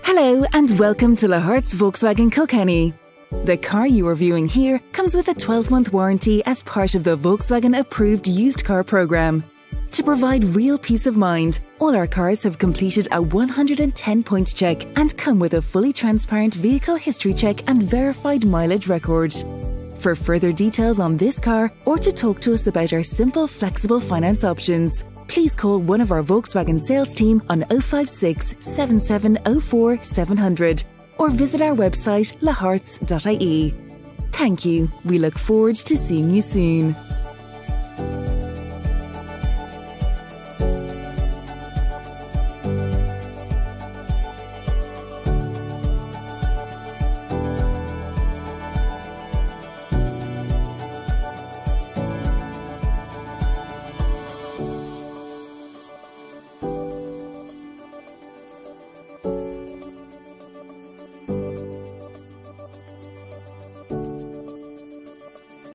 Hello and welcome to Laharts Volkswagen Kilkenny. The car you are viewing here comes with a 12-month warranty as part of the Volkswagen approved used car programme. To provide real peace of mind, all our cars have completed a 110-point check and come with a fully transparent vehicle history check and verified mileage record. For further details on this car or to talk to us about our simple, flexible finance options, please call one of our Volkswagen sales team on 056 7704 700 or visit our website laharts.ie. Thank you. We look forward to seeing you soon.